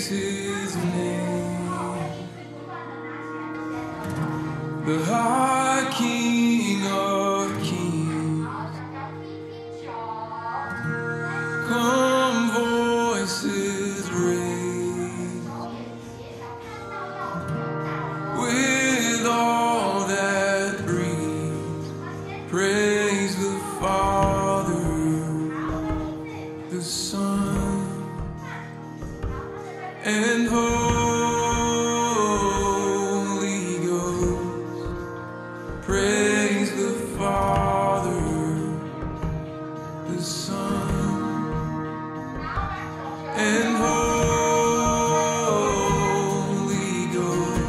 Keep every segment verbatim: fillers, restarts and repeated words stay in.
praise his name. The high King of kings. Come voices raise with all that breathe. Praise the Father, the Son, and Holy Ghost. Praise the Father, the Son, and Holy Ghost.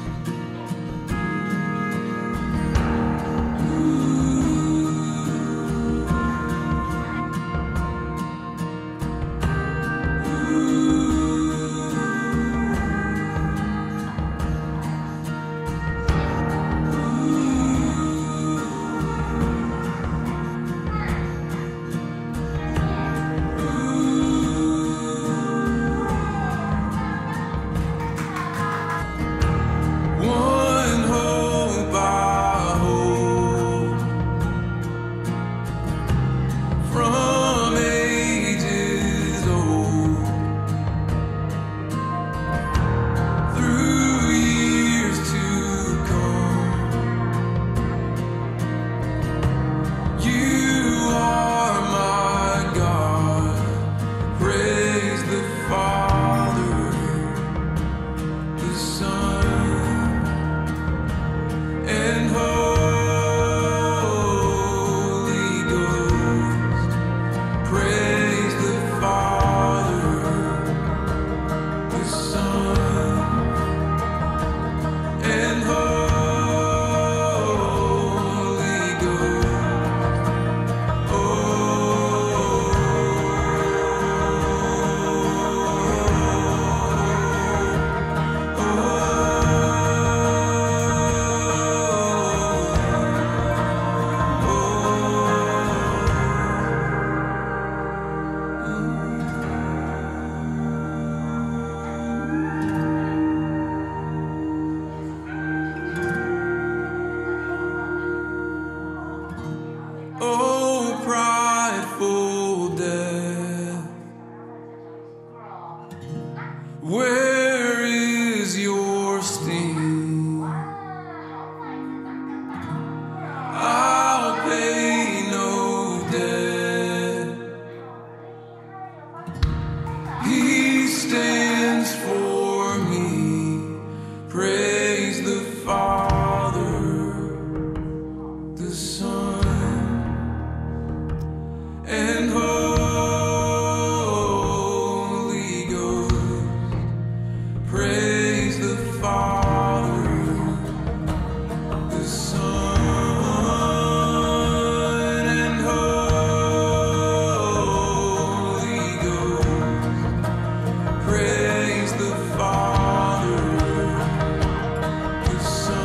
One hope I hold from ages old, through years to come. You are my God. Praise the Father, the Son, and Holy Ghost. Praise the Father, the Son, and Holy Ghost. Oh, oh, prideful death, where is your sting? I'll pay no debt. He stands for me. Praise the Father, the Son, and Holy Ghost. Praise the Father, the Son, and Holy Ghost. Praise the Father, the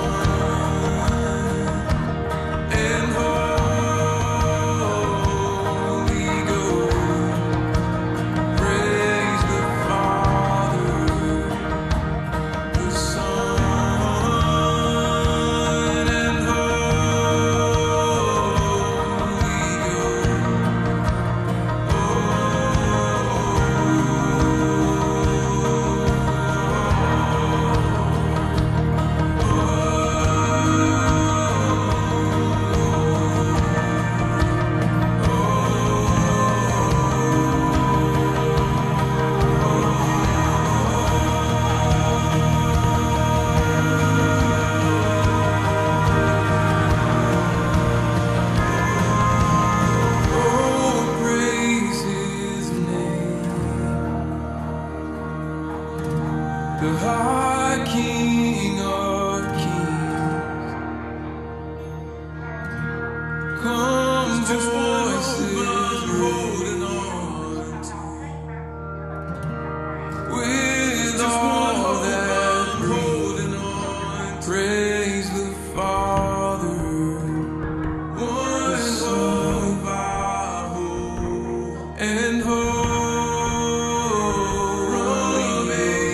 Son, and Holy Ghost. Praise the Father, the Son, and the high King of kings. Come voices holding on with all that holding on. Praise the Father, one hope I hold, and hope from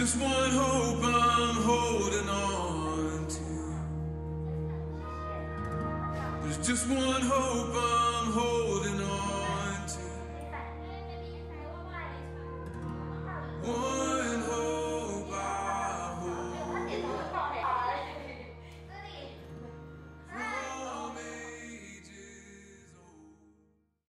just one hope I'm holding on to. There's just one hope I'm